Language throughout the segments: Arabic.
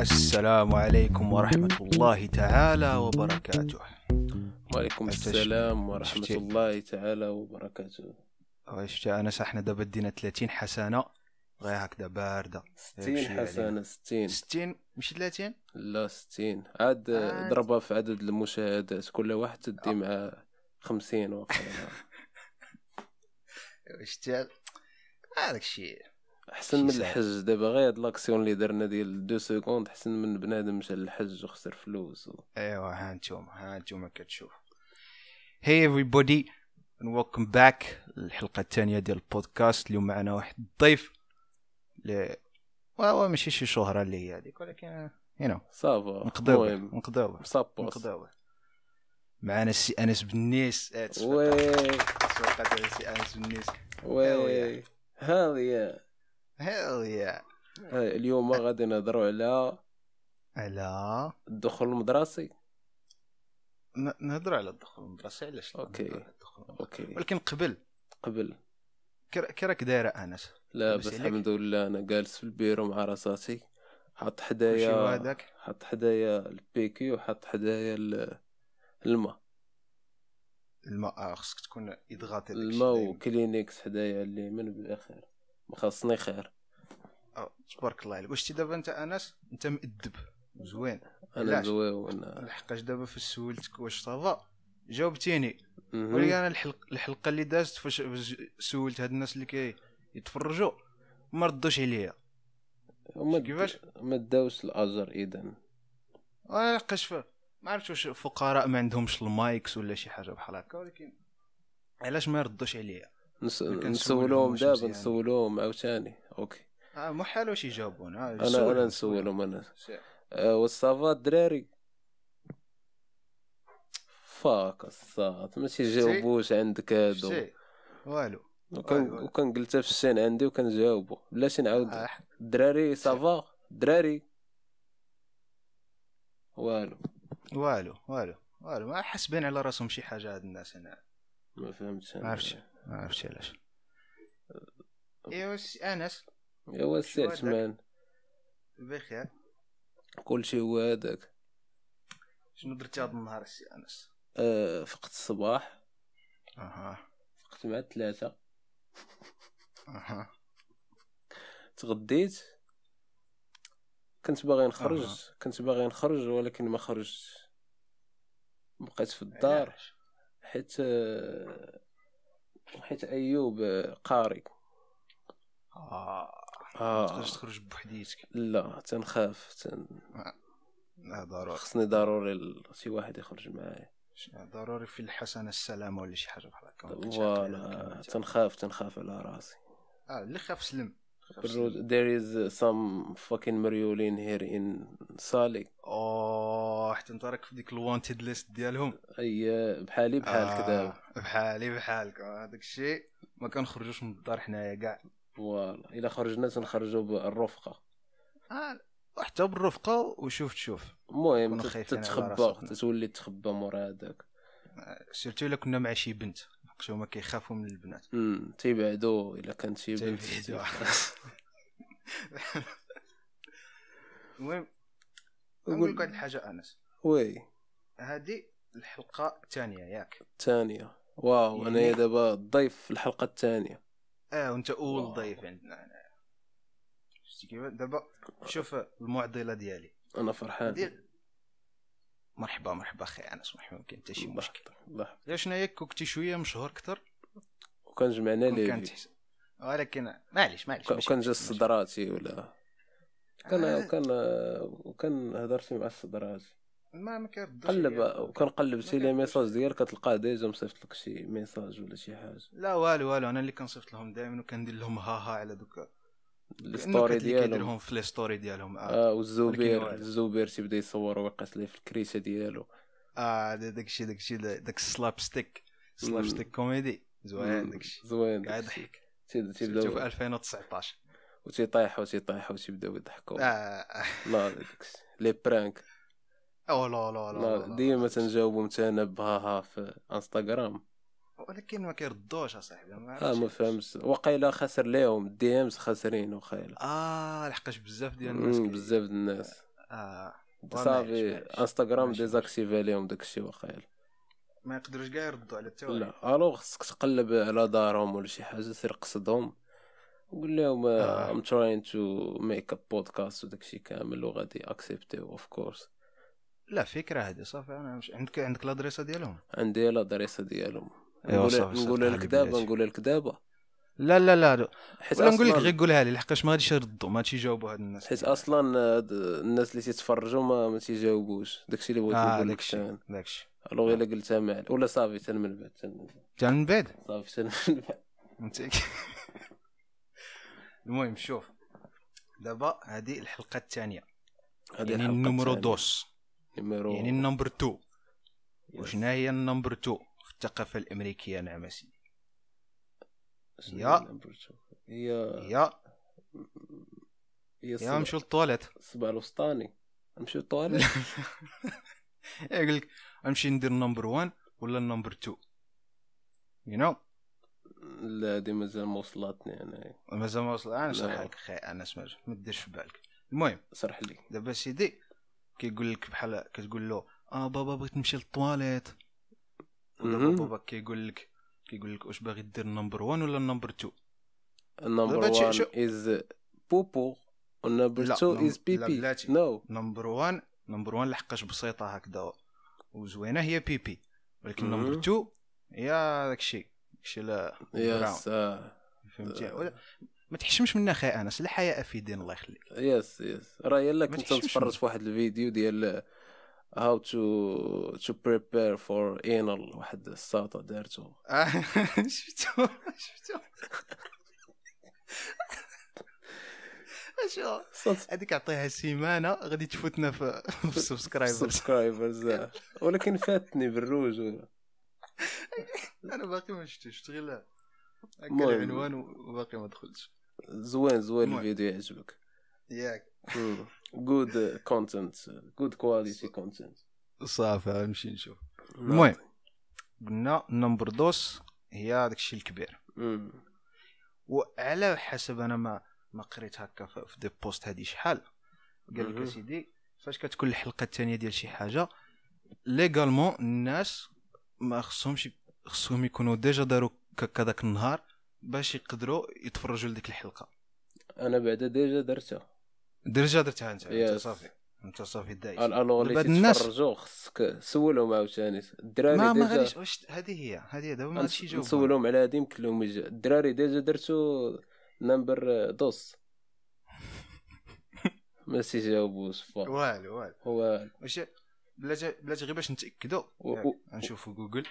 السلام عليكم ورحمة الله تعالى وبركاته. وعليكم السلام ورحمة شفتي؟ الله تعالى وبركاته. شفتي انا احنا دابا دينا 30 حسنة غير هكذا باردة. 60 حسنة 60 مش 30. لا 60 عاد ضربها في عدد المشاهدات، كل واحد تدي مع 50 وقيلا. شفتي هذاك الشيء احسن من الحج دابا، غير هاد لاكسيون اللي درنا ديال 2 سكوند احسن من بنادم مشى للحج وخسر فلوس ايوا ها انتم كتشوف. Hey everybody and welcome back للحلقة الثانية ديال البودكاست. اليوم معنا واحد الضيف واو ماشي شي شهرة اللي هي هذيك، ولكن صافا نقداوه معنا السي انس بنيس. وي السي انس بنيس. وي هيل يا اليوم غادي نهضروا على الدخول المدرسي. نهضروا على الدخول المدرسي. علاش؟ اوكي ولكن قبل كي راك دايره انس؟ لاباس الحمد لله. انا جالس في البيرو مع راساتي، حط حدايا البيكي وحط حدايا الماء خصك تكون يضغط الماء وكلينيكس حدايا اللي من بالاخر ما خاصني خير. تبارك الله عليك. واش دابا انت انس انت مؤدب زوين؟ انا زوين لحقاش دابا في سولتك واش صافا جاوبتيني. ولكن انا الحلقه اللي دازت فاش سولت هاد الناس اللي يتفرجوا ما ردوش عليا. كيفاش ما داوش الاجر اذا؟ لحقاش ما عرفتش واش فقراء ما عندهمش المايكس ولا شي حاجه بحال هكا، ولكن علاش ما يردوش عليا؟ نسولهم دابا، نسولهم عاوتاني. اوكي محال واش يجاوبونا. انا نسولهم انا والصافا الدراري فاك الصاط ماشي جاوبوش عندك هادو والو. وكان قلتها في الشين عندي وكنجاوبو بلاش نعاود. الدراري صافا الدراري والو ما حاسبين على راسهم شي حاجه هاد الناس. انا ما فهمتش، ما عرفتش علاش. ايوا انس ايوا السي عثمان بخير كلشي هو هذاك. شنو درتي هذا النهار السي انس؟ فقت الصباح. فقت مع 3. تغديت. كنت باغي نخرج ولكن ما خرجتش، بقيت في الدار حيت ايوب قاري. تقدرش تخرج بوحديتك؟ لا تنخاف لا ضروري، خصني ضروري شي واحد يخرج معايا، ضروري في الحسنه السلامه ولا شي حاجه بحال هكا. فوالا تنخاف على راسي. اللي خاف سلم. There is some fucking مريولين here in Sali. حتى انت راك في ديك الوانتد ليست ديالهم. بحالي بحالك دابا. بحالي بحالك. هذاك الشيء ما كنخرجوش من الدار حنايا كاع. فوالا الا خرجنا تنخرجوا بالرفقه. وحتى بالرفقه وشوف المهم تتخبى، تتولي تخبى مورا هذاك. سيرتو الا كنا مع شي بنت، حيت هما كيخافوا من البنات. تيبعدوا الا كانت شي بنت. المهم نقول لك واحد الحاجه انس. وي هذه الحلقه الثانيه ياك؟ الثانيه. واو انا دابا الضيف في الحلقه الثانيه. وانت اول ضيف عندنا هنا. شتي كيف دابا؟ شوف المعضله ديالي. انا فرحان. مرحبا اخي انس. مرحبا. كاين حتى شي مشكل؟ الله شنو هي كنتي شويه مشهور اكثر وكان جمعنا ليه، ولكن معليش وكان جا الصدراتي ولا كان هضرتي مع الصدراتي ما كيردش وكنقلب شي لي ميساج ديالك كتلقاه ديجا مصيفط لك شي ميساج ولا شي حاجه. لا والو انا اللي كنصيفط لهم دائما وكندير لهم هاها على دوك الستوري ديالهم، كيديرهم في لي ستوري ديالهم. والزوبير تيبدا يصور ويقيس ليه في الكريشه ديالو. داكشي داك السلاب ستيك كوميدي زوين. داكشي زوين قاعد يضحك. تيبدا في 2019 وتيطيحوا وتيبداو يضحكوا. لا داكشي لي برانك. لا ديما تنجاوبوا متانا بها في انستغرام، ولكن ما كيردوش اصاحبي. ما فهمتش وقيلا خسر ليهم الدي امز خاسرين وخيلا. لحقاش بزاف ديال الناس صافي انستغرام ديزاكتيفي ليهم داكشي واقيلا ما يقدروش كاع يردوا على التوعيه. لا الو خصك تقلب على دارهم ولا شي حاجه سير قصدهم وقول لهم I'm trying to make a podcast وداكشي كامل وغادي اكسبتيو اوف كورس. لا فكره هذه صافي. انا مش عندك الادريسه ديالهم؟ عندي الادريسه ديالهم. نقول لك دابا لا ولا نقول لك غير قولها لي لحقاش ما غاديش يردوا ما تيجاوبوا هاد الناس حيت اصلا الناس اللي تيتفرجوا ما تيجاوبوش داكشي اللي بغيت نقول لك. داكشي الو الا قلتها معل ولا صافي حتى من بعد صافي حتى من بعد. المهم شوف دابا هذه الحلقه الثانيه يعني النمرو دوس يعني النمبر 2 وشنا هي النمبر 2 في الثقافه الامريكيه نعم سيدي. يا نمشيو للطواليت الصباع الوسطاني نمشيو للطواليت. يقول لك نمشي ندير نمبر 1 ولا نمبر 2 لا دي مازال ما وصلتني انا ما وصل. انا شرح لك اخي انا سمعت ما ديرش في بالك. المهم شرح لي دابا سيدي كيقول لك بحال كتقول له بابا بغيت نمشي للطواليت بابا كيقول لك واش باغي دير نمبر 1 ولا نمبر 2؟ النمبر 1 از بوبو والنمبر 2 از بيبي. نو نمبر 1 لحقاش بسيطه هكذا وزوينه هي بيبي ولكن نمبر 2 هي داكشي لا يس فهمتي ما تحشمش منا اخي انس لا حياء في دين الله يخليك. يس راه يلا كنت نتفرج في واحد الفيديو ديال how to prepare for anal واحد الساطه دارته شفتو شو هذيك عطيها سيمانه غادي تفوتنا في السبسكرايبرز ولكن فاتني بالروج انا باقي ما شفتش غير هكا العنوان وباقي ما دخلتش. زوين الفيديو يعجبك ياك good content good quality content صافي نمشي نشوف. المهم قلنا نمبر دوس هي داكشي الكبير وعلى حسب انا ما قريت هكا في دي بوست هذه شحال قال لك سيدي فاش كتكون الحلقه الثانيه ديال شي حاجه ليغالمون الناس ما خصهم يكونوا ديجا داروا كذاك النهار باش يقدروا يتفرجوا لديك الحلقه. انا بعدا ديجا درتها انت صافي دايز بعد الناس تفرجوا خصك سولهم عاوتاني الدراري ما غاديش واش هذه دابا ما هادشي جاوب نسولهم على هذه يمكن لهم الدراري ديجا درتو نمبر دوس ما سيجاوبوش والو هو واش بلاتي غير باش نتاكدوا نشوفوا جوجل.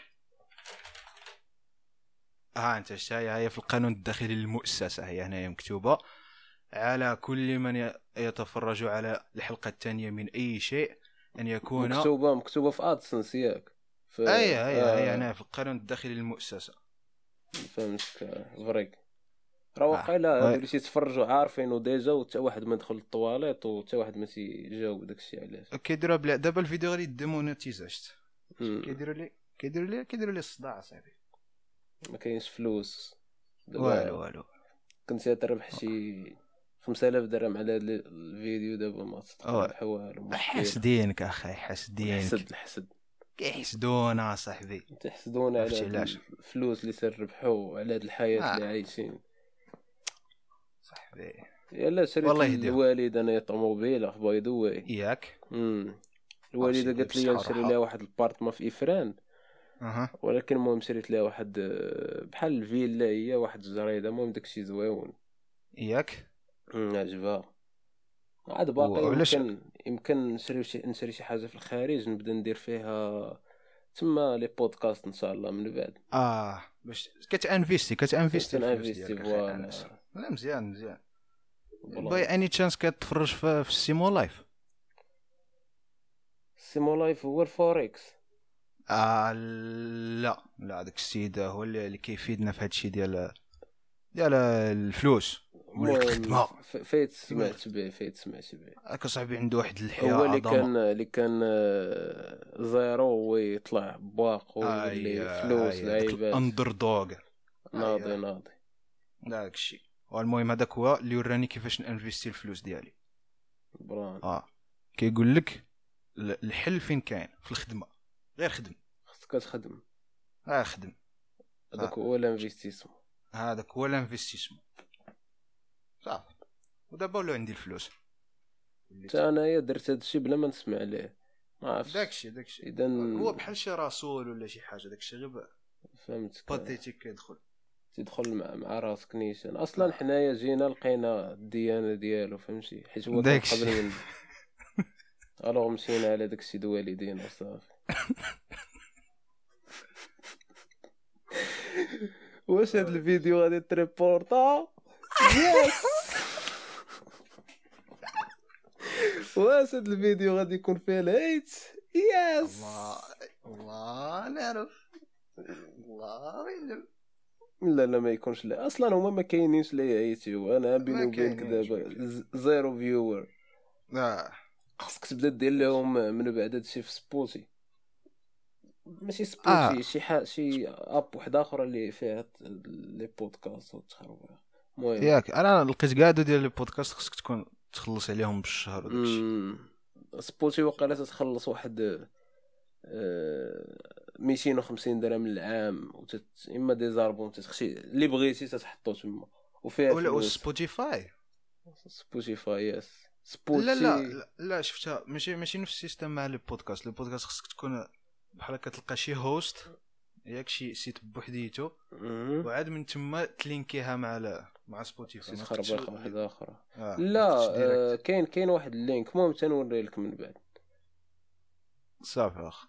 انت شتاهي هي في القانون الداخلي للمؤسسه هي هنايا مكتوبه على كل من يتفرج على الحلقه الثانيه من اي شيء ان يكون مكتوبه في ادسنس ياك هي هنا في القانون الداخلي للمؤسسه فهمتك فريك راه واقيلا اللي تيتفرجوا عارفينو ديجا وتا واحد ما دخل الطواليط وتا واحد ما تيجاوب داكشي علاش كيديروا بلا دابا الفيديو غادي ديمونيتيزاجت كيديروا لي الصداع صاحبي ما كاينش فلوس والو كنت تربح شي 5000 درهم على هذا الفيديو دابا ما تربح والو. حاسدينك اخي حاسدينك الحسد كيحسدونا صاحبي تحسدونا على الفلوس اللي سنربحوا على هذه الحياه اللي عايشين صاحبي. يلا شريت الوالد انا طوموبيل باغي يدوي ياك الوالده قالت لي نشري لها واحد البارتما في افران ولكن المهم شريت لها واحد بحال الفيلا هي واحد الجريده المهم داكشي زويون ياك عجبها عاد باقي يمكن نشري شي حاجه في الخارج نبدا ندير فيها تما لي بودكاست ان شاء الله من بعد باش كتانفيستي فوالا. لا مزيان باي اني تشانس كتفرج في السيمو لايف هو الفوركس لا داك السيد هو اللي كيفيدنا في هادشي ديال الفلوس والخدمه فايت سمعت به هكا صاحبي عنده واحد الحياه هو اللي كان زيرو ويطلع باق ويولي فلوس لعيبات اندر دوغ ناضي داك الشيء. والمهم هذاك هو اللي وراني كيفاش نانفيستي الفلوس ديالي بران كيقول لك الحل فين كاين؟ في الخدمه، غير خدم، خصك تخدم، خدم. هذاك هو الانفستيسمون، هذاك هو الانفستيسمون صافي. ودابا ولاو عندي الفلوس، حتى انايا درت هادشي بلا ما نسمع ليه، ما عرفتش داكشي اذا هو بحال شي رسول ولا شي حاجه، داكشي غير فهمتك، باتيتيك كيدخل تدخل مع راسك نيشان. اصلا حنايا جينا لقينا الديانه ديالو فهمتي، حيت هو كان داكشي. قبل من الوغ مشينا على داكشي د والدينا وصافي. واش هاد الفيديو غادي تريبورتا؟ يس. واش هاد الفيديو غادي يكون فيه الهيت؟ يس. الله نعرف، الله يعلم. لا ما يكونش. لا اصلا هما ما كاينينش لي يوتيوب، انا بيني وبينك دابا زيرو فيور. خاصك تبدا دير لهم من بعد هادشي في سبوتي، ماشي سبوتي، شي اب واحده اخرى اللي فيها لي بودكاست وتخرب. المهم ياك انا لقيت كاع ديال لي بودكاست خصك تكون تخلص عليهم بالشهر وداكشي. سبوتي وقيلا تخلص واحد 250 درهم العام، اما ديزاربون تخشي اللي بغيتي تحطو تما وفيها ولا فلوس. سبوتيفاي يس سبوتي. لا شفتها ماشي نفس السيستم مع لي بودكاست. خصك تكون بحال كتلقى شي هوست ياك شي سيت بوحديتو، وعاد من تما تلينكيها مع سبوتيفاي، تخربق واحده اخرى. لا كاين واحد اللينك، المهم تنوري لك من بعد صافي اخ.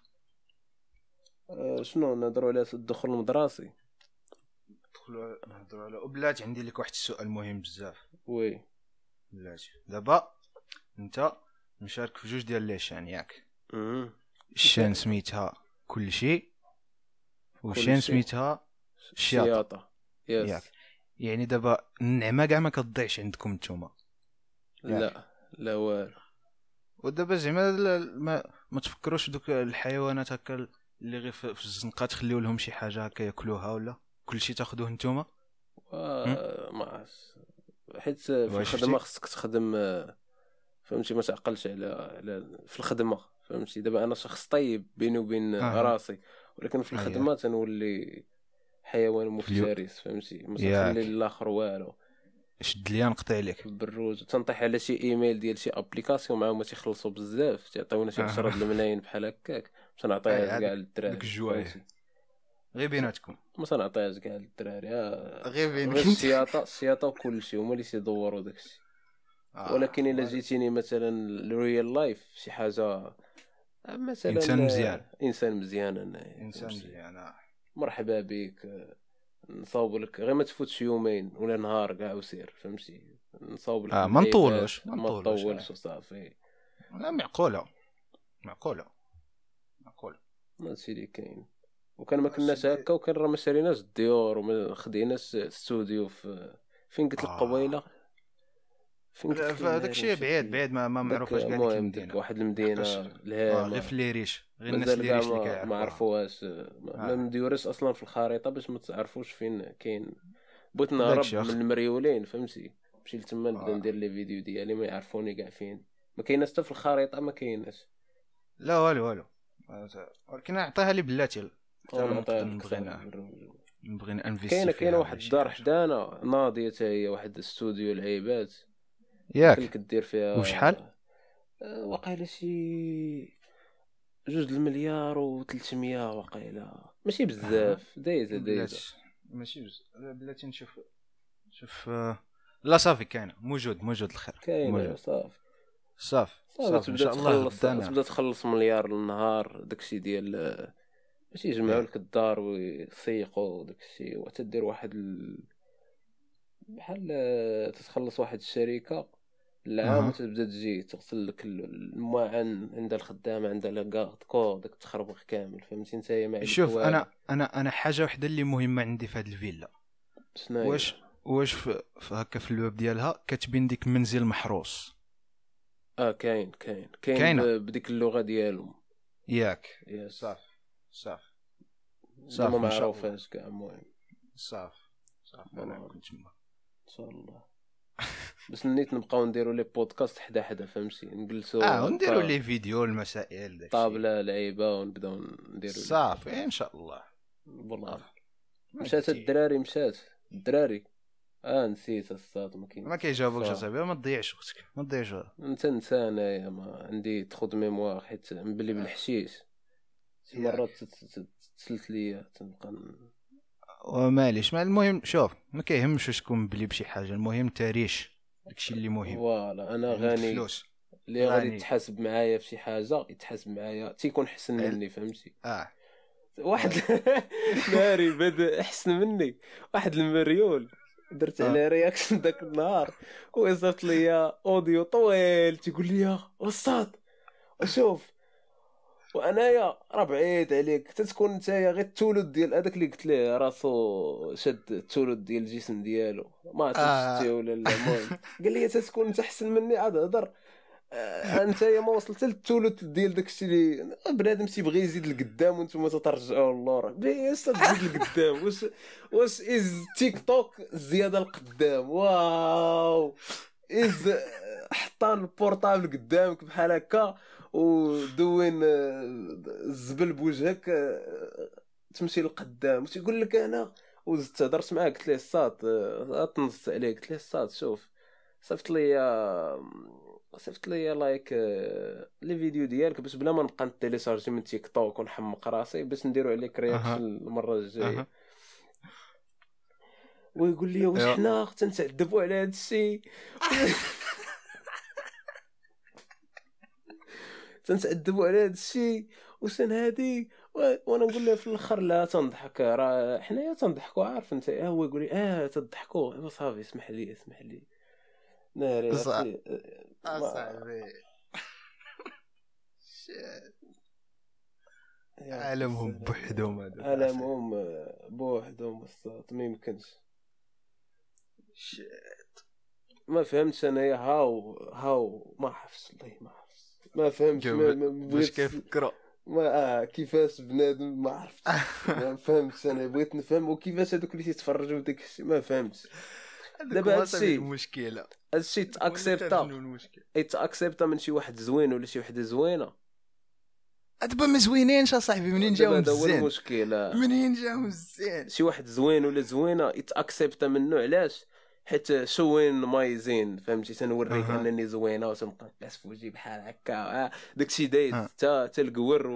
شنو نهضروا على الدخول المدرسي؟ نهضروا على بلاتي. عندي لك واحد السؤال مهم بزاف. وي بلاتي، دابا انت مشارك في جوج ديال لي شان ياك. الشان سميتها كل شيء، وشان سميتها الشياطه ياك. يعني دابا النعمه كاع ما كتضيعش عندكم نتوما. لا والو. ودابا زعما ما تفكروش دوك الحيوانات هكا اللي غير في الزنقه تخليو لهم شي حاجه هكا ياكلوها، ولا كلشي تاخذوه نتوما؟ ما عرفتش، حيت في الخدمه خصك تخدم فهمتي، ما تعقلش على في الخدمه فهمتي. دابا انا شخص طيب بيني وبين راسي، ولكن في الخدمه تنولي حيوان مفترس فهمتي، ما تخلي الاخر والو. شد ليا نقطع عليك بالروج، تنطيح على شي ايميل ديال شي ابليكاسيون معاهم تيخلصوا بزاف، تعطيونا شي 10 الملايين بحال هكاك، باش نعطيها كاع للدراري. ديك الجوايه غير بيناتكم، ما تنعطيهاش كاع للدراري، غير بينك السياطه وكلشي هما اللي تيدوروا داكشي. ولكن الا جيتيني مثلا الريال لايف شي حاجه مثلا انسان مزيان مرحبا بك، نصاوب لك غير ما تفوتش يومين ولا نهار كاع وسير فهمتي، نصاوب لك ما نطولوش وصافي. لا معقوله هادشي اللي كاين. وكان ما كناش هكا، وكان راه ما شريناش الديور وما خديناش استوديو فين قلت لك قبيله، هذاك الشيء بعيد ما معروفاش كاع ديك المدينه، واحد المدينه غير في ليريش، غير الناس اللي ريش اللي كيعرفوها ما عرفوهاش، ما مديورش اصلا في الخريطه باش ما تعرفوش فين كاين. بغيت نهرب من المريولين فهمتي، مشيت لتما نبدا ندير لي فيديو ديالي ما يعرفوني كاع فين، ما كايناش حتى في الخريطه ما كايناش. لا والو ولكن اعطيها لي بلاتي نبغي انفيستي. كاينه واحد الدار حدانا ناضيه حتى هي، واحد الاستوديو العيبات ياك كدير فيها. وشحال واقيلا شي 2 مليار و300 واقيلا، ماشي بزاف. دايزه ماشي بزاف بلاتي. نشوف لا صافي كاينه موجود الخير كاينه صافي ان شاء الله تبدا تخلص مليار للنهار. داكشي ديال باش يجمعوا لك الدار ويسيقوا داكشي، وتدير واحد بحال تتخلص واحد الشركه العام وتبدا تجي تغسل لك المواعن عند الخدامه، عند لاكارد كو داك تخربق كامل فهمتي نتايا. ما شوف انا حاجه وحده اللي مهمه عندي في هذه الفيلا. واش في هكا في الباب ديالها كتبين ديك منزل محروس؟ كاين بديك اللغه ديالهم ياك. صافي ما معروفاش كاع. المهم صافي انا كنت تما ان شاء الله. باش نيت نبقاو نديروا لي بودكاست حدا حدا فهمتي نجلسوا ونديروا لي فيديو المسائل داكشي طابله لعيبه ونبداو نديروا صافي ان شاء الله والله مشات الدراري الدراري نسيت الصاد ما كيجاوبوكش اصاحبي ما تضيعش وقتك ما تضيعش انت انايا ما عندي تاخذ ميموار حيت مبلي بالحشيش شي مرات تسلت ليا تنبقى وماليش ما المهم شوف ما كيهمش واش تكون بلي بشي حاجه المهم تاريش داكشي اللي مهم فوالا انا غني فلوس اللي غادي يتحاسب معايا في شي حاجه يتحاسب معايا تيكون حسن مني فهمتي واحد ناري بدا احسن مني واحد المريول درت عليه رياكشن داك النهار وصيفط لي اوديو طويل تيقول لي استاذ شوف وانايا راه بعيد عليك تتكون نتايا غير التولد ديال هذاك اللي قلت ليه راسو شد التولد ديال الجسم ديالو ما عرفتش شتي ولا لا المهم قال لي تتكون انت احسن مني عاد هضر انت يا ما وصلت للثلث ديال داكشي اللي بنادم تيبغي يزيد لقدام وانتم تترجعوا للور بيس تزيد لقدام واش از تيك توك زياده لقدام واو از حطان البورطابل قدامك بحال هكا ودوين الزبل بوجهك تمشي لقدام وتيقول لك انا وزدت هضرت معاه قلت ليه الصاد تنصت عليه قلت ليه الصاد شوف صيفط لي لايك لي فيديو ديالك باش بلا ما نبقى نتيليشارجي من تيك توك ونحمق راسي باش نديرو عليك رياكشن المره الجايه ويقول لي واش حنا تنتعذبوا على هذا الشيء تنتعذبوا على هذا الشيء وسن هادي وانا نقول له في الاخر لا تنضحك راه حنايا تنضحكوا عارف انت هو يقول لي تضحكوا صافي اسمح لي ناري صاحبي عالمهم بوحدهم هذا عالمهم بوحدهم بصات ما يمكنش ما فهمتش انايا هاو ما عرفتش والله ما فهمتش واش كيفكروا ما كيفاش بنادم ما عرفتش ما فهمتش انا بغيت نفهم وكيفاش هذوك اللي تيتفرجوا داك الشيء ما فهمتش دابا هادشي المشكله هادشي تاكسبتا من شي واحد زوين ولا شي وحده زوينه دابا ما زوينينش اصاحبي منين جاو هذا هو المشكل منين جاو مزيان شي واحد زوين ولا زوينه يتاكسبتا منه علاش حيت شوين مايزين فهمتي تنوريك انني زوينه وتنبقى نقاس في وجهي بحال هكا داكشي دايز حتى القور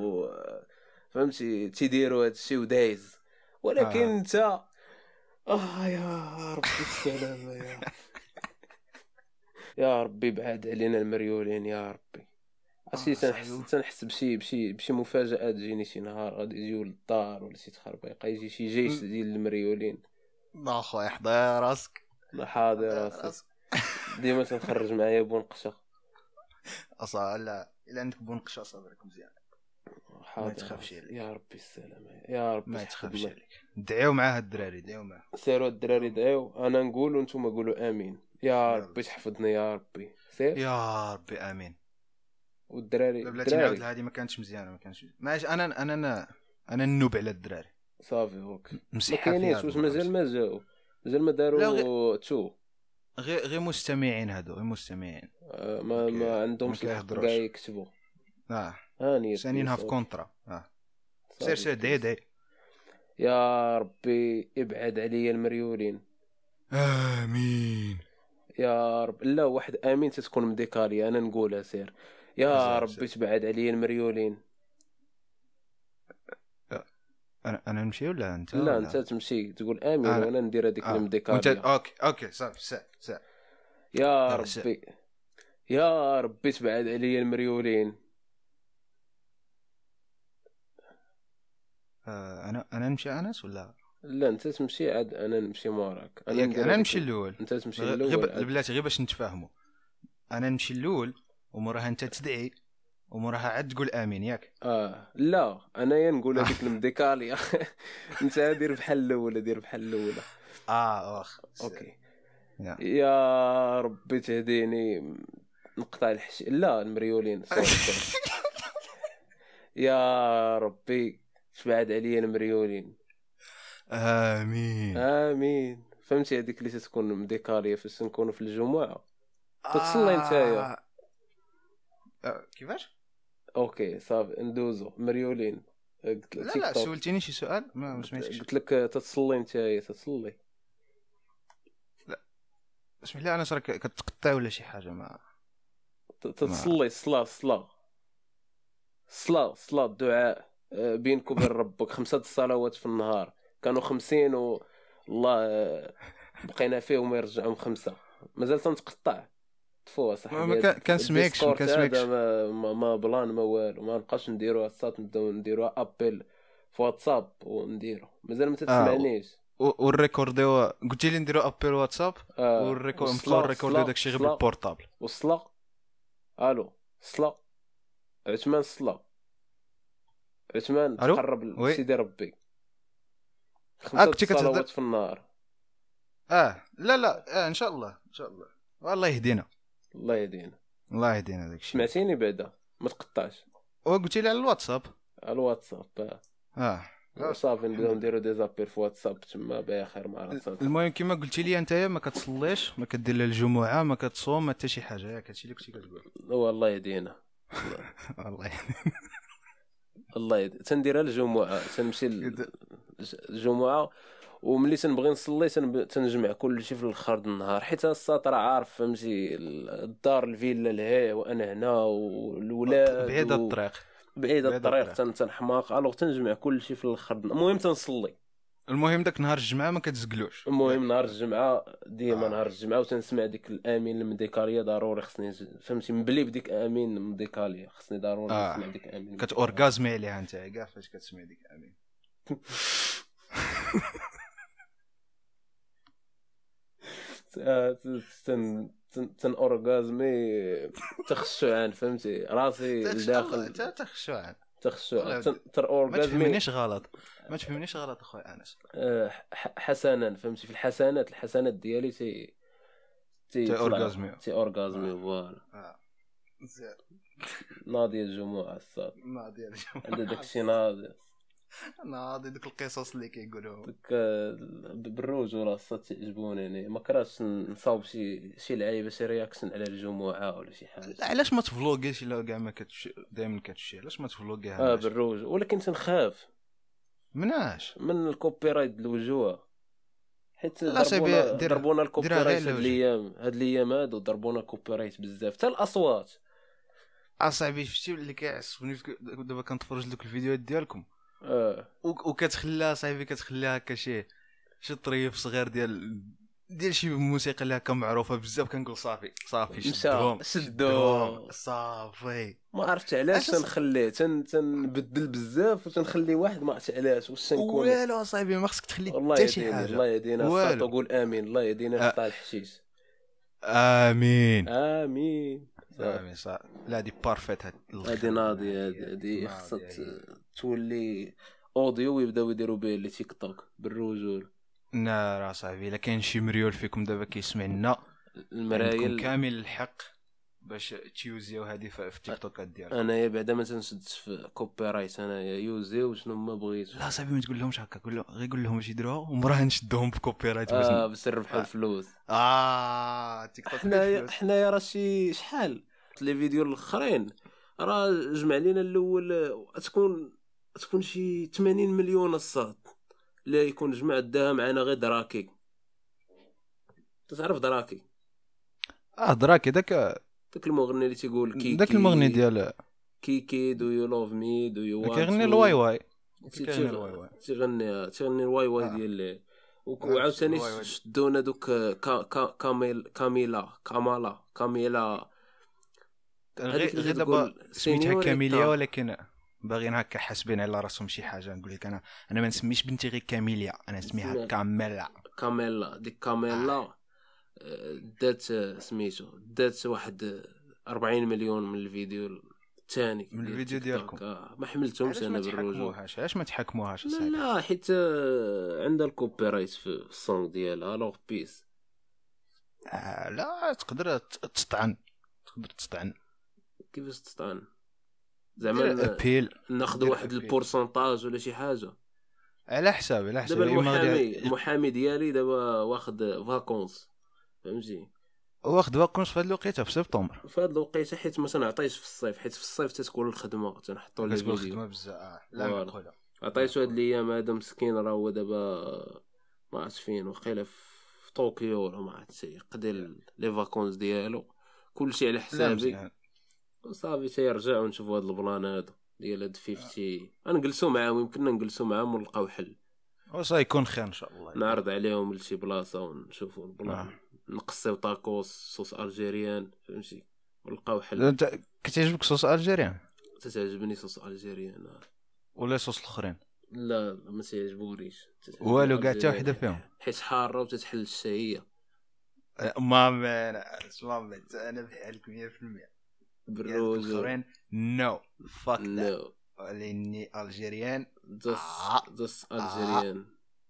فهمتي تيديروا هادشي ودايز ولكن انت يا ربي السلامه يا ربي بعد علينا المريولين يا ربي عرفتي تنحس بشي مفاجاه تجيني شي نهار غادي يجيو للدار ولا شي تخربيقه يجي شي جيش ديال المريولين لا خويا حضر راسك حاضر راسك ديما تنخرج معايا بونقشه لا الا عندك بونقشه صبرك مزيان ما تخافش يا ربي السلامه يا ربي ما تخافش عليك دعيو معاه الدراري دعيو معاه سيروا الدراري دعيو انا نقول وانتم قولوا امين يا ربي تحفظني يا ربي سير يا ربي امين والدراري بلاتي نعاود هذه ما كانتش مزيانه ما كانش ماشي انا النوب على الدراري صافي هوك ما كاينينش واش مازال ما جاو مازال ما داروا تو غير مستمعين هادو غير مستمعين ما عندهمش الحق كاع يكتبوا هاني سانينها في كونطرا سير دعي يا ربي ابعد عليا المريولين امين يا رب لا واحد امين تتكون مديكاليه انا نقولها سير يا ربي تبعد عليا المريولين انا نمشي ولا انت لا انت تمشي تقول امين وانا ندير هذيك المديكاليه اوكي صافي سا يا ربي تبعد عليا المريولين انا نمشي انس ولا لا انت تمشي عاد انا نمشي موراك انا نمشي الاول انت تمشي الاول البلاتي غير باش نتفاهموا انا نمشي الاول وموراها انت تدعي وموراها عاد تقول امين ياك لا انايا نقول هذيك المديكاليه انت دير بحال الاولى واخ اوكي يا ربي تهديني نقطع لا المريولين يا ربي تبعد عليا المريولين امين فهمتي هذيك اللي تكون مديكاليه فاش نكونوا في الجمعه تتصلي نتايا. كيفاش؟ اوكي صافي ندوزو مريولين. قلت لك لا سولتيني شي سؤال ما سمعتش. قلت لك تتصلي نتايا تتصلي. لا اسمح لي انا صراك كتقطع ولا شي حاجه ما تتصلي الصلاه دعاء بينك وبين ربك 5 صلوات في النهار. كانوا 50 والله بقينا فيه وما يرجعهم 5 مازال تنتقطع طفوه صاحبي. ما كنسمعكش ما بلان ما والو ما نبقاش نديرو واتساب نبداو نديرو ابل في واتساب ونديرو مازال ما تسمعنيش. والريكورديو قلتي لي نديرو ابل واتساب والريكورديو داكشي غير بالبورطابل والصلا. الو الصلا عثمان الصلا عثمان تقرب لسيدي ربي 5 صلوات في النهار. لا ان شاء الله والله يهدينا الله يهدينا داكشي. سمعتيني بعدا ما تقطعش. قلتي لي على الواتساب صافي نبداو نديرو دي زابير في واتساب تما بخير مع راسك. المهم كما قلتي لي انت ما كتصليش ما كدير لا الجمعه ما كتصوم ما حتى شي حاجه ياك هادشي اللي كنتي كتقول. والله يهدينا الله يهدينا تنديرها الجمعه تنمشي الجمعه وملي تنبغي نصلي تنجمع كل شيء في الاخر النهار حيت الساط راه عارف فهمتي الدار الفيلا لهي وانا هنا والولاد بعيده الطريق تنحماق الوغ تنجمع كل شيء في الاخر. المهم تنصلي. المهم داك نهار الجمعه ما كتزقلوش. المهم نهار الجمعه ديما نهار الجمعه وتنسمع ديك الامين المديكاليه ضروري خصني فهمتي مبلي بديك امين المديكاليه خصني ضروري نسمع ديك امين كتورغازمي عليها انت كاع فاش كتسمع ديك امين. تن اورغازمي تخشعان فهمتي راسي لداخل تخشعان تر اورغازمي. ما تفهمنيش غلط اخويا انس. حسنا فهمتي في الحسنات ديالي تي اورغازمي فوالا. مزيان ناضي الجمعه الصاد ناضي الجمعه عند داكشي ناضي ديك القصص اللي كيقولوا ديك بالرجوله الصاد تعجبوني يعني ما كرهتش نصاوب شي لعيبه شي رياكشن على الجمعه ولا شي حاجه. علاش ما تفلوغيش الا كاع ما دائما كتشي علاش ما تفلوغيها بالروج ولكن تنخاف مناش من الكوبي رايت الوجوه حيت ضربونا الكوبي رايت هاد الايام هادو ضربونا الكوبي رايت بزاف حتى الاصوات اصاحبي شفتي اللي كيعصبني دابا كنتفرج لك الفيديوهات ديالكم وكتخليها صاحبي كتخليها هكا شي طريف صغير ديال شي موسيقى اللي هكا معروفه بزاف كنقول صافي شدهم صافي ما عرفت علاش تنخليه تنبدل بزاف وتنخلي واحد ما عرفت علاش واش تنكون والو صاحبي ما خصك تخلي حتى شي حاجه. الله يهدينا صافي تقول امين الله يهدينا نقطع الحشيش امين صح. لا دي بارفيت هادي ناضي هادي خصها تولي اوديو ويبداو يديروا به لي تيك توك بالرجول. راه صاحبي الا كاين شي مريول فيكم دابا كيسمع لنا المرايل كامل الحق باش تيوزيو هذه في التيك توكات ديالك. انايا بعدا ما تنشدش في كوبي رايت انايا يوزيو شنو ما بغيت. لا صاحبي ما تقول لهمش هكا غير قول لهم واش يديروها ومراه نشدهم في كوبي رايت باش نربحوا الفلوس. تيك توك حنايا راه شي شحال لي فيديو الاخرين راه جمع لينا الاول تكون شي 80 مليون الصاد لا يكون جمع داها معنا غير دراكي. تعرف دراكي؟ دراكي داك المغني اللي تيقول كيكي داك المغني ديال كيكي دو يو لوف مي دو يو وانت كيغني الواي تيغني الواي ديال وعاوتاني شدونا دوك كاميلا غير دابا سميتها كاميليا ولكن باغيين هكا حاسبين على راسهم شي حاجه. نقول لك انا ما نسميش بنتي غير كاميليا انا نسميها كاميلا ديك كاميلا دات سميتو دات واحد 40 مليون من الفيديو الثاني من الفيديو ديالكم. ما حملتهمش انا بالرجوع. علاش ما تحكموهاش؟ لا حيت عندها الكوبي رايت في الصونغ ديالها الوغ بيس. لا تقدر تطعن كيفاش تطعن زعما ابيل ناخذ واحد البورسونتاج ولا شي حاجه. على حساب دابا المحامي ديالي دابا واخد فاكونس فهمتي، واخد فاكونس في هاد الوقيته في سبتمبر، في هاد الوقيته حيت ما تنعطيش في الصيف، حيت في الصيف تتكون الخدمه تنحطوا لي فيديو الخدمه بزاف. لا معقوله عطيتو هاد الايام هذا مسكين راه هو دابا ما عرفتش فين، وقيله في طوكيو ولا ما عرفتش، يقضي لي فاكونس ديالو كلشي على حسابي صافي. تيرجع ونشوفوا هاد البلان هذا ديال هاد 50 غنجلسوا معاهم، يمكن نجلسوا معاهم ونلقاو حل، وصا يكون خير ان شاء الله. نعرض عليهم لشي بلاصه ونشوفوا البلان نقصيو طاكوس صوص الجيريان فهمتي ونلقاو حل. انت كتعجبك صوص الجيريان؟ تتعجبني صوص الجيريان ولا صوص الاخرين؟ لا ما تيعجبونيش والو كاع حتى وحده فيهم، حيت حاره وتتحل الشهيه. ماما انا بحالك 100% بالروج الاخرين نو فاك نو لاني الجيريان دوس الجيريان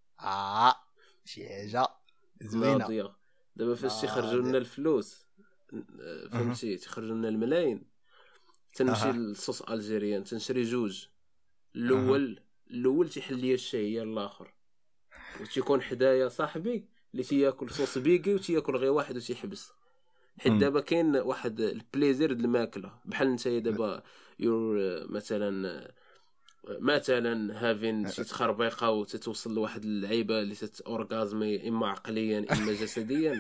شي حاجه زوينه. دابا فاش تيخرجوا لنا الفلوس فهمتي تيخرجوا لنا الملايين تنمشي للصوص الجيريان تنشري جوج. الاول تيحل لي الشهيه، الاخر وتيكون حدايا صاحبي اللي تياكل صوص بيكي وتياكل غير واحد وتيحبس. حيت دابا كاين واحد البليزير د الماكله بحال انت دابا مثلا هافين شي تخربيقه وتتوصل لواحد اللعيبه اللي تاورغازمي اما عقليا اما جسديا.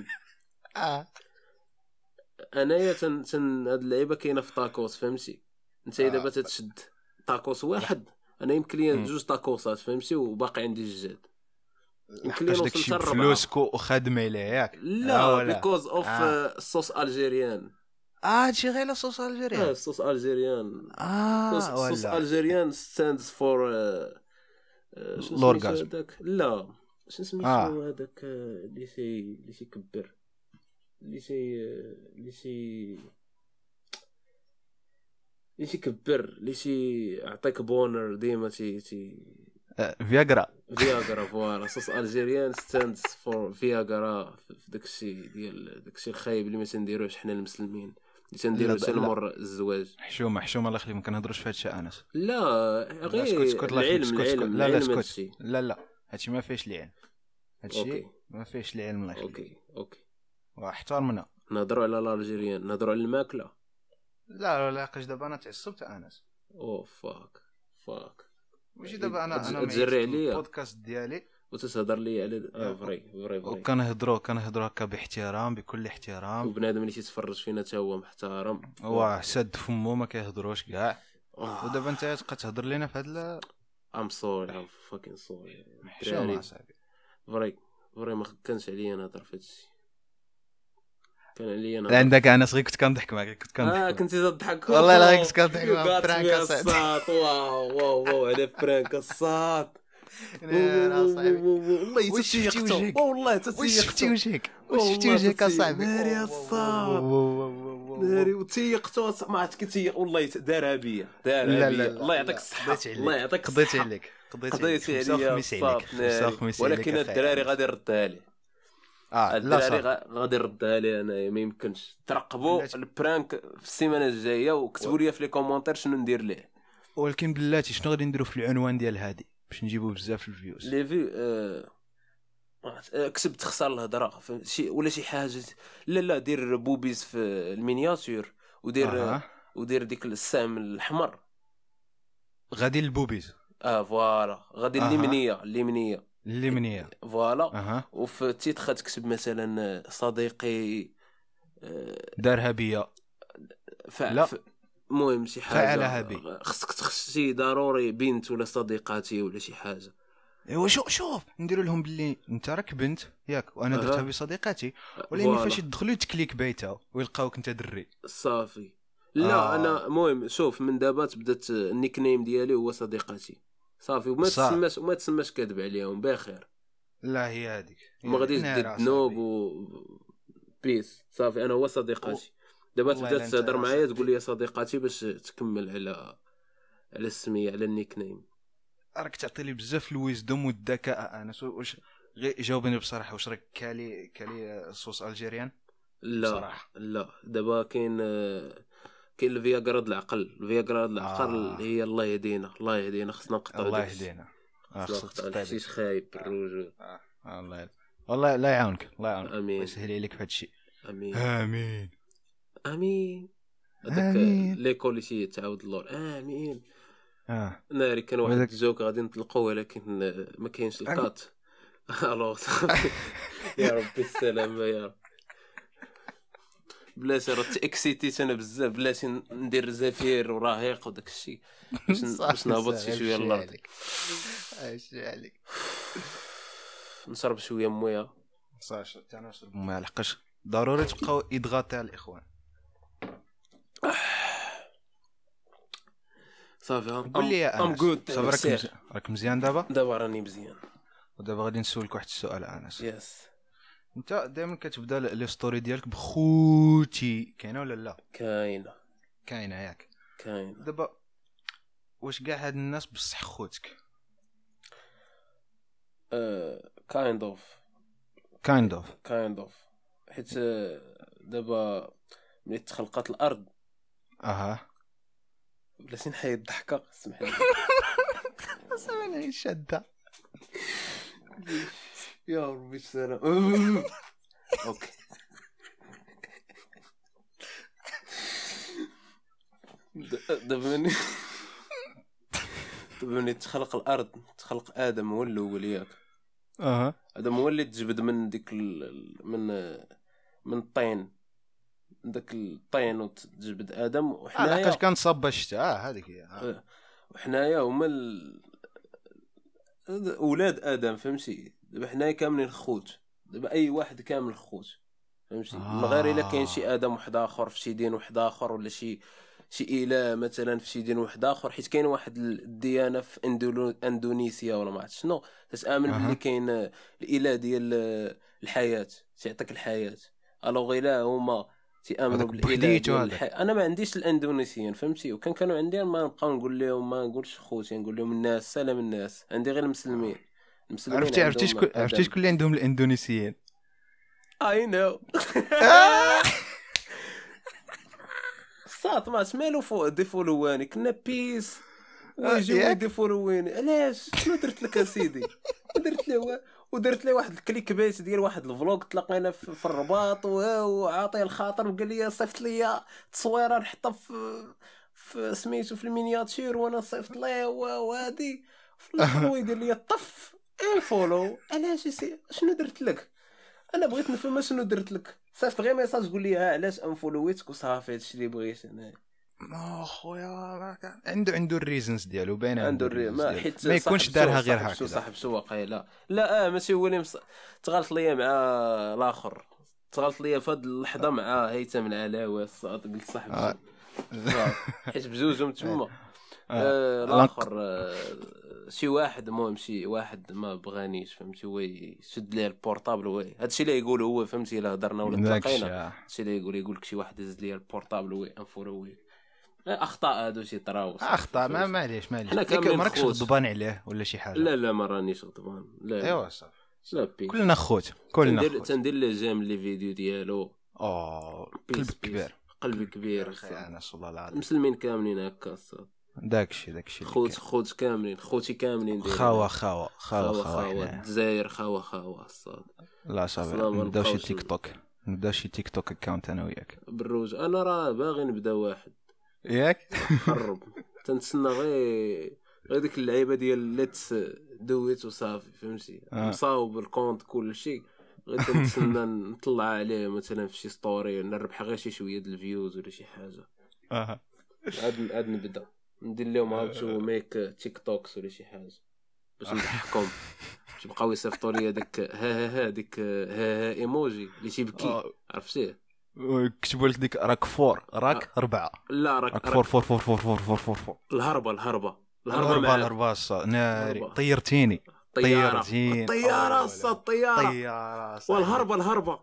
انايا هاد اللعيبه كاينه في طاكوس فهمتي. انت دابا تتشد طاكوس واحد، انا يمكن لي جوج طاكوسات فهمتي وباقي عندي الجاد، يمكن لي نوصل حتى الربعه. فلوسك وخادمه عليه ياك؟ لا بيكوز اوف الصوص الجيريان. هادشي غير الصوص الجيريان. الصوص الجيريان الصوص الجيريان ستاندز فور لورغازم. لا شنو سميتو هذاك اللي تيكبر اللي يعطيك بونر ديما فياغرا فوالا. صوص الجيريان ستاندز فور فياغرا في داكشي ديال داكشي الخايب اللي ما تنديروش حنا المسلمين، اللي تنديرو حتى لمر الزواج. حشومه الله يخليك ما كنهضروش في هادشي انس. لا غير العلم لا سكت لا هادشي ما فيهش العلم، هادشي ما فيهش العلم الله يخليك. اوكي واحترمنا نهضروا على الالجيريان، نهضروا على الماكله. لا لاقاش دابا انا تعصبت انس. فاك ماشي دابا انا تجري عليا البودكاست ديالي وتتهضر لي على فري وكنهضروا هكا باحترام بكل احترام، وبنادم اللي تيتفرج فينا حتى هو محترم سد فمو ما كيهضروش كاع. ودابا انت تبقى تهضر لينا في هاد ام سوري فاكين سوري حشومه صاحبي. فري ما كانش عليا نهضر في هادشي، كان عليا نهضر عندك انا صغير كنت كنضحك معاك كنتي تضحك والله لا كنت كنضحك معاك برانك الصاط. واو على فرانك الصاط والله تسيقتو والله شفتي وجهك اصاحبي ناري الصاط ناري وتيقتو ما عرفت كي والله دارها بيا الله يعطيك الصحه الله يعطيك قضيت عليك ولكن الدراري غادي يردها لي. الدراري غادي يردها لي انا ما يمكنش. ترقبوا البرانك في السيمانه الجايه وكتبوا لي في لي كومونتير شنو ندير ليه. ولكن بلاتي شنو غادي نديروا في العنوان ديال هادي باش نجيبوا بزاف الفيوز لي فيو كسب تخسر الهضره شي ولا شي حاجه. لا دير بوبيز في المينياتور ودير ديك السهم الاحمر غادي البوبيز فوالا غادي الليمنيه فوالا. وفي التيتر تكتب مثلا صديقي دارها بيا لا المهم شي حاجه فعلها بي. خصك تخشي ضروري بنت ولا صديقاتي ولا شي حاجه. ايوا شوف نديروا لهم باللي انت راك بنت ياك وانا درتها بصديقاتي، ولكن فاش يدخلوا تكليك بيتها ويلقاوك انت دري صافي. لا انا المهم شوف من دابا تبدات النيك نيم ديالي هو صديقاتي صافي، وما تسماش كذب عليهم بخير. لا هي هذيك ما غاديش دير نوب و بيس صافي انا هو صديقاتي. دابا تبدا تهضر معايا تقول لي صديقاتي باش تكمل على السميه على النيك نيم. راك تعطي لي بزاف الويزدوم والذكاء انا. واش غير جاوبني بصراحه، واش راك كالي صوص الجيريان؟ لا صراحة. لا دابا كاين الفياغرا د العقل. الفياغرا د العقل هي الله يهدينا خصنا نقطعوا الله يهدينا الحشيش خايب بالرجل. والله لا يعاونك امين ويسهل عليك في هذا الشيء. امين هذاك ليكول اللي شي تعاود اللور امين. ناري كان واحد الجوك غادي نطلقوه ولكن ما كاينش الكات. الو يا ربي السلامه يا رب. بلاتي راه تاكسيتيت انا بزاف، بلاتي ندير زفير وراهيق وداك الشيء باش نهبط شي شويه للارض. اش عليك نشرب شويه مويه صافي انا نشرب مويه لحقاش ضروري تبقاو اضغاط على الاخوان. صافي قول لي يا انس راك مزيان دابا راني مزيان. ودابا غادي نسولك واحد السؤال انس. يس انت دائما كتبدا لي ستوري ديالك بخوتي، كاينه ولا لا؟ كاينه ياك كاينه. دابا واش كاع هاد الناس بصح خوتك؟ كايند اوف حيت دابا ملي تخلقات الارض بلاتي نحيد الضحكه سمح لي سامعني شاده يا ربي السلام. اوكي دابا ملي تخلق الارض تخلق ادم هو الاول ياك. ادم هو اللي تجبد من ديك من الطين، داك الطين وتجبد ادم. وحنايا لقاش كنصب الشتاء هذيك هي. وحنايا هما اولاد ادم فهمتي. دابا حنايا كاملين خوت، دابا اي واحد كامل خوت فهمتي. من غير الا كاين شي ادم واحد اخر في شي دين واحد اخر ولا شي اله مثلا في شي دين واحد اخر. حيت كاين واحد الديانه في اندونيسيا ولا ما عرفت شنو تتامن باللي كاين الاله ديال الحياه تعطيك الحياه. الوغ الا هما تيامنوا بالاله ديال الحياه. انا ما عنديش الاندونيسيين فهمتي. وكان كانوا عندي ما نبقاو نقول لهم ما نقولش خوتي نقول لهم الناس سلام الناس. عندي غير المسلمين. عرفتي شكون اللي عندهم الاندونيسيين؟ اي نو صات ما سمالو فوق ديفولواني كنا بيس ويجيو ديفولواني. علاش شنو درت لك اسيدي؟ درت له واحد الكليك بيت ديال واحد الفلوق تلاقينا في الرباط وعاطيه الخاطر وقال لي صيفط لي تصويره نحطها في سميتو في المينياتير وانا صيفط ليه وهادي في الاخر يدير لي طف فولو. علاش شنو درت لك؟ انا بغيت نفهم شنو درت لك. صيفط غير ميساج قول لي علاش انفولويتك وصافي هادشي اللي بغيت انا. خويا عنده الريزنز ديالو باين عنده ما يكونش دارها غير هكذا. صاحب سواق لا ماشي هو اللي تغلط ليا مع الاخر. تغلط ليا في هاد اللحظه مع هيثم العلاوي الصاد. قلت صاحب حيت بجوجهم تما الاخر شي واحد المهم شي واحد ما بغانيش فهمتي. هو يشد ليه البورطابل وي هادشي اللي يقول هو فهمتي. الا هضرنا ولا تلاقينا هادشي اللي يقول لك شي واحد هز ليه البورطابل وي انفوروي. اخطاء هادو شي طراو اخطاء معليش حنا ما راكش غضبان عليه ولا شي حاجه. لا ما رانيش غضبان. لا ايوا صافي لا كلنا خوت تندير لي جيم لي فيديو ديالو. قلبي كبير انا والله العظيم. المسلمين كاملين هكا الصاد. داكشي خوت كاملين خوتي كاملين ديال خاوه الجزائر خاوه الصاد. لا صافي نبداو شي تيك توك اكاونت انا وياك بالروج. انا راه باغي نبدا واحد ياك قرب تنتسنى غير ديك اللعيبه ديال ليتس دويت وصافي فهمتي. مصاوب الكونت كل شيء غير تنتسنى نطلع عليه مثلا في شي ستوري نربح غير شي شويه د الفيوز ولا شي حاجه. عاد نبدا ندير لهم هاو تو ميك تيك توكس ولا شي حاجه باش نضحكهم. تبقاو يصيفطوا لي داك ها ديك ها ايموجي اللي تيبكي عرفتيه. كتبوا لك ديك راك 4 لا راك 4 الهربه ناري طيرتيني الطياره والهربه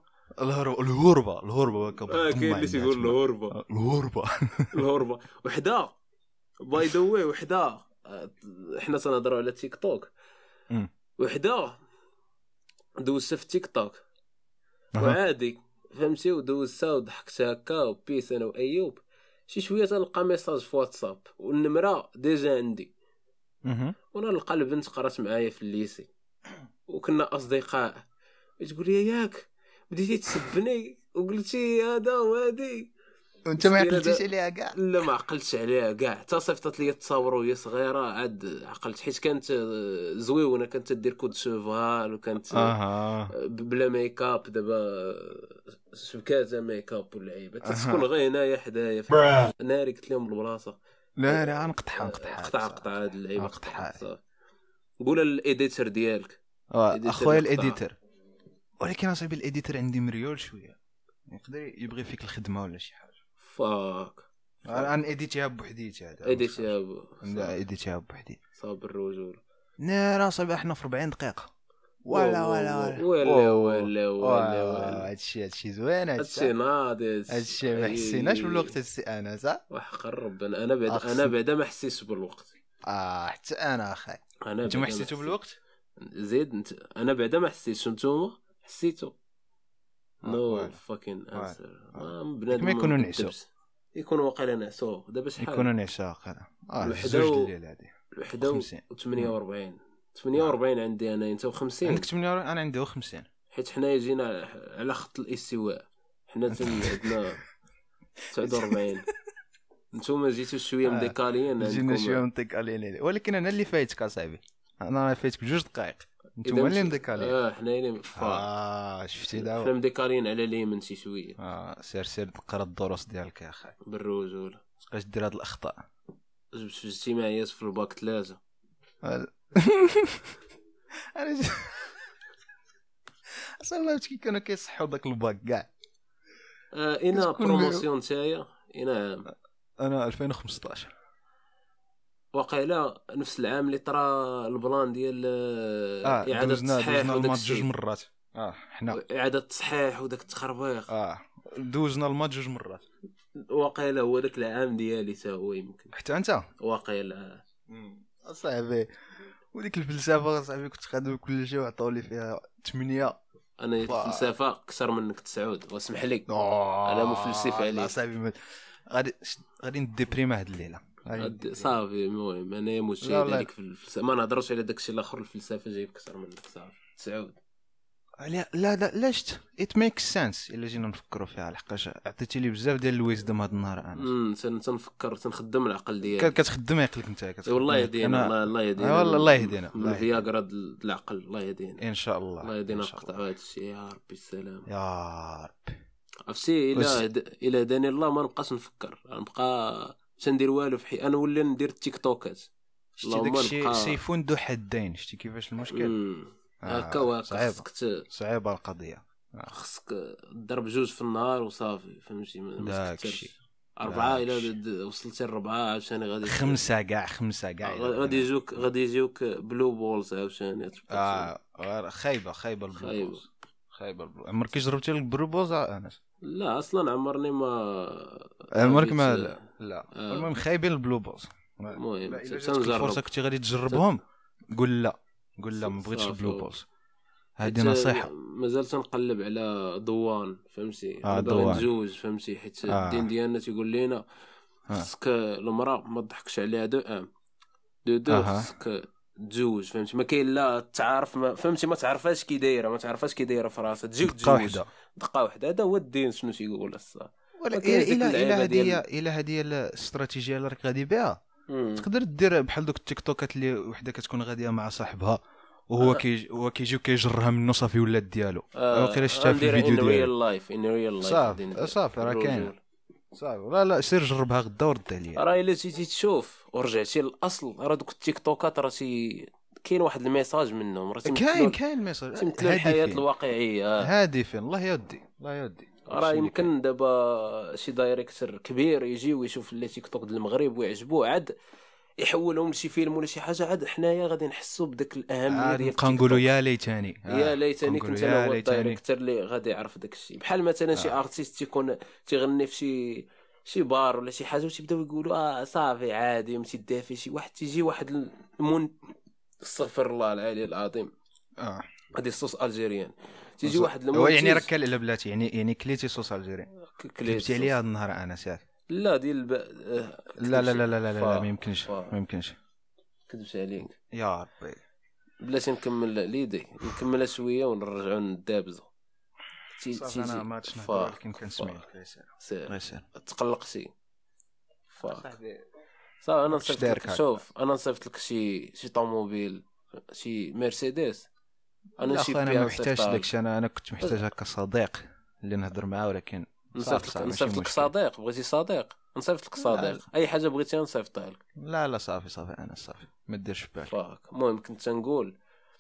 كاين اللي تيقول الهربه وحده باي ذا واي وحده. احنا تنهضروا على تيك توك. وحده دوزت في تيك توك وعادي فهمتي ودوزتها وضحكت هكا وبيس انا وايوب. شي شويه تلقى ميساج في واتساب والنمره ديجا عندي وانا نلقى البنت قرات معايا في الليسي وكنا اصدقاء، تقول لي ياك بديتي تسبني وقلتي هذا وهادي وانت ما عقلتيش عليها كاع؟ لا ما عقلتش عليها كاع، حتى صيفطت لي التصاور وهي صغيره عاد عقلت، حيت كانت زويونه، كانت تدير كود شوفال وكانت بلا ميكاب. دابا شبكات ميكاب واللعيبه تسكن غير هنايا حدايا ناري، قلت لهم بالبلاصه لا نقطع هاد اللعيبه قول الايديتور ديالك اخويا الايديتور، ولكن اصاحبي الايديتور عندي مريول شويه، يقدر يبغي فيك الخدمه ولا شي حاجه. فاك انا ايديتيها بوحديتي، هذا ايديتيها بوحدي صابر الرجوله. راه صاحبي احنا في 40 دقيقه ولا هادشي زوين، هادشي ناضي، هادشي ما حسيناش بالوقت انا صح وحق ربنا. انا بعدا ما حسيتش بالوقت. حتى انا اخاي انت ما حسيتوا بالوقت زيد انت. انا بعدا ما حسيتش، نتوما حسيتوا. نو فاكين انسر بنادم ما يكونوا نعسوا، يكونوا واقيلا نعسوا. دابا شحال يكونوا نعسوا واقيلا زوج الليل هادي 48 عندي انا. انت 50 عندك 48 انا عندي 50، حيت حنايا جينا على خط الاستواء، حنا عندنا 49 نتوما جيتوا شويه مديكاليين. جينا شويه مديكاليين، ولكن انا اللي فايتك اصاحبي، انا فايتك بجوج دقائق، نتوما اللي مديكاليين. حنا اللي شفتي دابا حنا مديكاليين على اليمين شي شويه. سير تقرا الدروس ديالك يا اخي بالرجوله، تبقاش دير هاد الاخطاء. جبت في الاجتماعيات في الباك 3 انا اصلا كي كانوا كيصحوا داك الباك كاع. انا بروموسيون تاعي عام انا 2015 واقيلا نفس العام اللي طرا البلان ديال اعاده التصحيح وداك جوج مرات. حنا اعاده التصحيح وداك التخربيق دوزنا المات جوج مرات واقيلا. هو داك العام ديالي تا هو يمكن حتى انت واقيلا صاحبي. وديك الفلسفه صاحبي كنت خادم كل شيء وعطاو لي فيها 8. انا الفلسفه اكثر منك 9 واسمح لي انا مفلسف عليك صاحبي. غادي نديبريما هاد الليله صافي. المهم انا مشاهد عليك في الفلسفه، ما نهضرش على داكشي الاخر. الفلسفه جايب اكثر منك صافي 9. لا شت ات ميك سنس الا جينا نفكروا فيها، لحقاش عطيتي لي بزاف ديال الويزدم هذا النهار. انا تنفكر تنخدم العقل ديالي. كتخدم عقلك انت والله يهدينا. الله يهدينا والله يهدينا الفياغرا العقل. الله يهدينا ان شاء الله. الله يهدينا نقطعوا هذا الشيء يا ربي. السلام يا ربي. عرفتي الا هداني الله ما نبقاش نفكر، نبقى تندير والو في انا ولا ندير التيك توكات. اللهم داكشي سيفون ذو حدين. شتي كيفاش المشكل هكا صعيبه القضيه. خصك تضرب جوج في النهار وصافي، فهمتي؟ داكشي 4 الا وصلتي 4 عاوتاني غادي 5 كاع غادي يجيوك بلو بولز عاوتاني. خايبه البلو. عمرك جربتي البلو بولز انس؟ لا اصلا عمرني عمرك ما لا المهم خايبين البلو بولز. المهم تنجرب فرصه كنتي غادي تجربهم قول لا ما بغيتش البلو بولز. هذه نصيحه. مازال تنقلب على ضوان، فهمتي؟ ضوان نزوج، فهمتي؟ حيت الدين ديالنا تيقول لينا خصك المراه ما تضحكش عليها 2 خصك تزوج، فهمتي؟ ما كاين لا تعارف، فهمتي؟ ما تعرفاش كي دايره، ما تعرفاش كي دايره في راسها، تجي تزوج دقه واحده. هذا هو الدين. شنو تيقول الصح؟ الى هذه الاستراتيجيه اللي راك غادي بها تقدر دير بحال دوك التيك توكات اللي وحده كتكون غاديه مع صاحبها وهو كيجي وكيجرها منه صافي ولات ديالو. واقيلا شفتها في الفيديو ديالو صافي راه كاين صافي. لا سير جربها غدا ورد عليا. راه الا جيتي تشوف ورجعتي للاصل، راه دوك التيك توكات راه كاين واحد الميساج منهم، راه كاين الميساج تمثل الحياه الواقعيه هادفين. الله يودي راه يمكن دابا شي دايريكتور كبير يجي ويشوف لي تيك توك ديال المغرب ويعجبوه، عاد يحولهم لشي فيلم ولا شي حاجه، عاد حنايا غادي نحسوا بداك الاهميه ديال نبقى نقولوا يا ليتاني كنت انا هو الدايريكتور اللي غادي يعرف داك الشيء. بحال مثلا شي ارتيست تيكون تيغني في شي بار ولا شي حاجه وتيبداو يقولوا صافي عادي متدافي شي واحد، تيجي واحد استغفر الله العلي العظيم هذه الصوص الجيريان، تيجي واحد هو يعني راه لا بلاتي يعني كليتي صوص الجيريان كليتي عليها هذا النهار انا ساك لا ديال لا ما يمكنش كدبش عليك يا ربي بلاتي نكمل ليدي نكملها شويه ونرجعوا ندابزو صافي انا ما عادش نهضر ولكن كنسمعك غير تقلقتي صافي انا نصيفط لك شوف انا نصيفط لك شي طوموبيل شي مرسيدس انا شي انا ما محتاجش داكشي انا كنت محتاج هكا صديق اللي نهضر معاه ولكن نصيفط لك صديق بغيتي صديق نصيفط لك صديق اي حاجه بغيتي نصيفطها لك لا صافي انا صافي ما ديرش بالك المهم كنت تنقول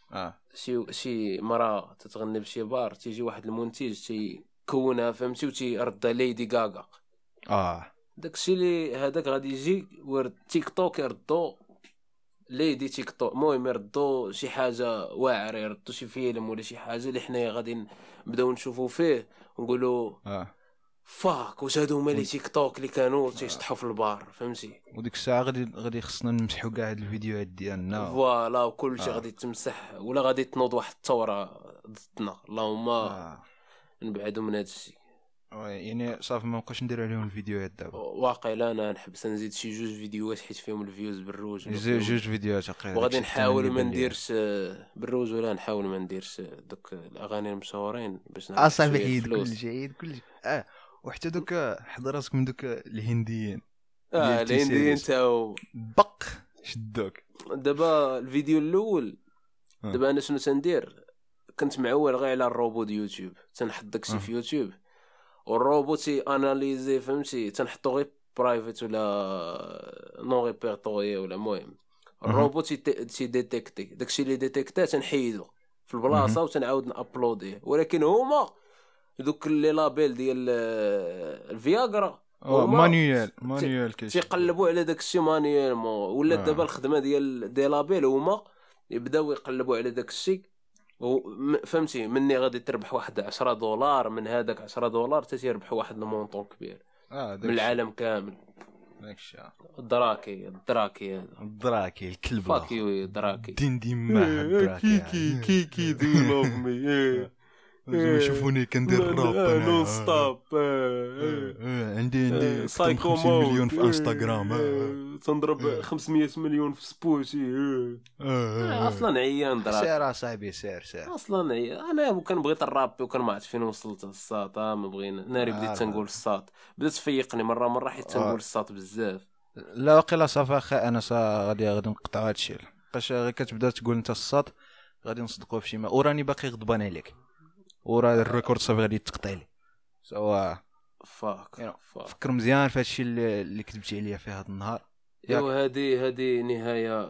شي مرة تتغني بشي بار تيجي واحد المنتج تيكونها فهمتي وتيردها ليدي غاغا داكشي اللي هذاك غادي يجي ورد تيك توك يردو ليدي تيك توك المهم يردو شي حاجه واعره يردو شي فيلم ولا شي حاجه اللي حنايا غادي نبداو نشوفوا فيه ونقولوا فاك واش هادو هما لي تيك توك اللي كانوا تيشطحوا في البار فهمتي وديك الساعه غادي خصنا نمسحوا كاع هاد الفيديوهات ديالنا فوالا وكلشي غادي تمسح ولا غادي تنوض واحد الثوره ضدنا اللهم نبعدوا من هذا الشيء يعني صافي ما نبقاش ندير عليهم الفيديوهات دابا واقيلا انا نحبس نزيد شي 2 فيديوهات حيت فيهم الفيوز بالروج 2 فيديوهات تقريبا وغادي نحاول ما نديرش بالروج ولا نحاول ما نديرش دوك الاغاني المشهورين باش صافي حيد كلشي وحتى دوك حضر راسك من دوك الهنديين الهنديين تاو بق شدوك دابا الفيديو الاول دابا انا شنو تندير كنت معول غير على الروبو ديال يوتيوب تنحط داكشي في يوتيوب والروبو تي اناليزي فهمتي تنحطو غير برايفت ولا نون ريبيرتوري ولا المهم الروبو تي ديتيكتي داكشي اللي ديتيكتا تنحيدو في البلاصه وتنعاود نابلوديه ولكن هما دوك لي لابيل ديال الفياغرا مانيوال تيقلبوا على داكشي مانيوالمون ولا دابا الخدمه ديال دي لابيل هما يبداو يقلبوا على داكشي فهمتي مني غادي تربح واحد $10 من هذاك $10 تيربح واحد المونطون كبير من العالم كامل داكشي الدراكي الكلب فاكيو الدراكي دين ما الدراكي كي دو لوف مي شوفوني كندير الراب انا نون ستوب عندي 50 مليون في انستغرام تنضرب 500 مليون في سبوتي اصلا عيان دراك سير صاحبي سير اصلا عيان انا كنبغي الراب وكان ما عرفت فين وصلت الساط ما بغينا ناري بديت تنقول الساط بدات تفيقني مره حيت تنقول الساط بزاف لا واقيلا صافا اخي انا غادي نقطع هادشي باش غير كتبدا تقول انت الساط غادي نصدقوا في شي ما وراني باقي غضبان عليك وراه الريكورد صافي غادي يتقطع لي سوا فاك فكر مزيان في هادشي اللي كتبتي عليا في هذا النهار ايوا هذه نهايه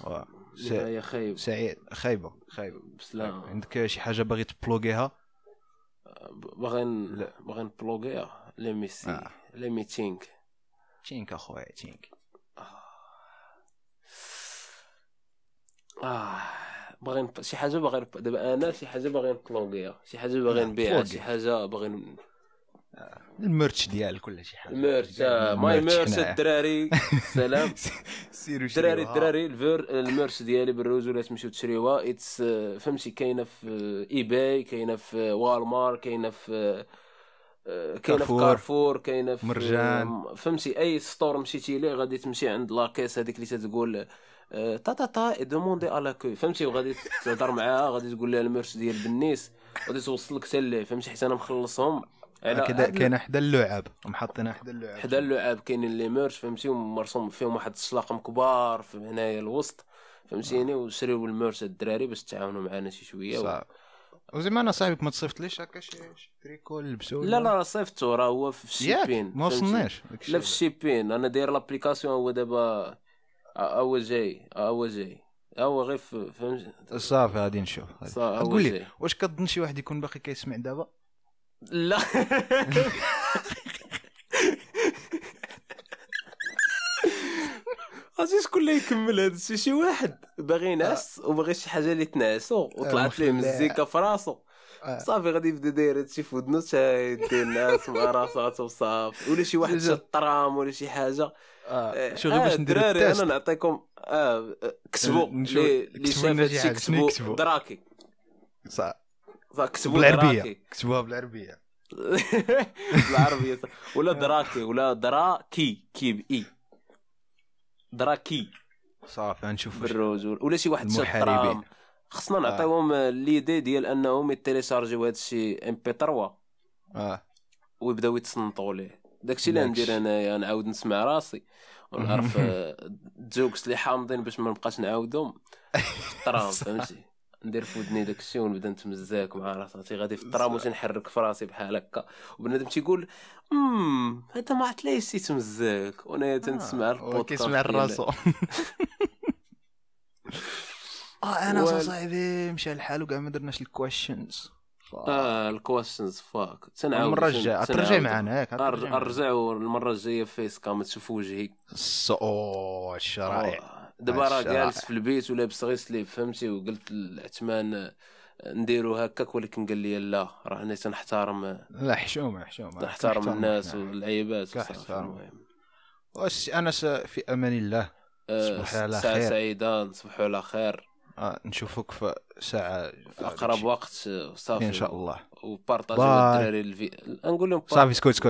خايبه بسلام عندك شي حاجه باغي تبلوغيها باغي نبلوغيها لي ميتينغ اخويا تينك باغي شي حاجه باغي دابا انا شي حاجه باغي نبلوغيها شي حاجه باغي نبيعها شي حاجه باغي الميرتش ديال كل شي حاجه الميرتش ماي ميرتش الدراري سلام سيروا الدراري الميرتش ديالي بالروج ولا تمشيو تشريوها فهمتي كاينه في اي باي كاينه في والمار كاينه في كارفور كاينه في مرجان فهمتي اي ستور مشيتي ليه غادي تمشي عند لاكيس هذيك اللي تتقول تا دوموندي على كو فهمتي وغادي تهضر معاها غادي تقول لها الميرش ديال بنيس غادي توصل لك حتى ليه فهمتي حيت انا مخلصهم كذا كاين حدا اللعاب محطينها حدا اللعاب كاينين لي ميرش فهمتي ومرسوم فيهم واحد السلاقم كبار في هنايا الوسط فهمتيني وشريو الميرش الدراري باش تعاونوا معنا شي شويه وزعما انا صاحبك ما تصيفطليش هكا شي تريكو لبسوا لا صيفطو راه هو في الشيبين ما وصلناش لا في الشيبين انا داير لابليكاسيون هو دابا هو جاي هو غير فهمت صافي غادي نشوف قول لي واش كظن شي واحد يكون باقي كيسمع دابا لا عرفتي شكون اللي يكمل هذا الشيء شي واحد باغي ينعس وباغي شي حاجه اللي تنعسو وطلعت ليه مزيكا في راسو صافي غادي يبدا داير هادشي في ودنو تايدي الناس مع راساتو صافي ولا شي واحد شاد الطرام ولا شي حاجه شو غير باش ندير التيست انا نعطيكم كتبوا اللي شاف هادشي كتبوا دراكي صح كتبوا بالعربيه كتبوها بالعربيه بالعربيه ولا دراكي ولا دراكي كي باي دراكي صافي نشوف بالرجول ولا شي واحد شاد خصنا نعطيوهم ليدي ديال انهم يتيليشارجيو هذا الشيء ام بي 3 ويبداو يتصنتوا ليه. داكشي اللي ندير انايا، نعاود نسمع راسي ونعرف الجوكس اللي حامضين باش ما نبقاش نعاودهم في الطرام، فهمتي؟ ندير في ودني داكشي ونبدا نتمزاك مع راسي غادي في الطرام واش نحرك في راسي بحال هكا، وبنادم تيقول هذا ما عطليش تمزاك وانا تنسمع البودكاست كيسمع الراسو. انا صاحبي مشى الحال وكاع ما درناش الكويشنز. الكويشنز فاك تنعاود المره الجايه ترجع معنا ياك نرجعوا المره الجايه فيس كام تشوفوا وجهي الشرائع. دابا راه جالس في البيت ولابس غير سليب، فهمتي؟ وقلت للعثمان نديرو هكاك، ولكن قال لي لا راه انا تنحترم. لا حشومه تحترم الناس والعيبات المهم. واش انا في امان الله. صباح على خير سعيده، نصبحوا على خير. نشوفوك في ساعه في اقرب وقت صافي ان شاء الله. وبارطاجيو الدراري نقول لهم صافي سكوت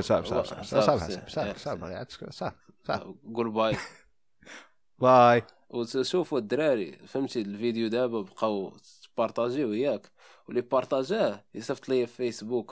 صافي قول باي باي. وشوفوا الدراري، فهمتي؟ الفيديو دابا بقاو بارطاجيو ياك، واللي بارطاجاه يصيفط لي في فيسبوك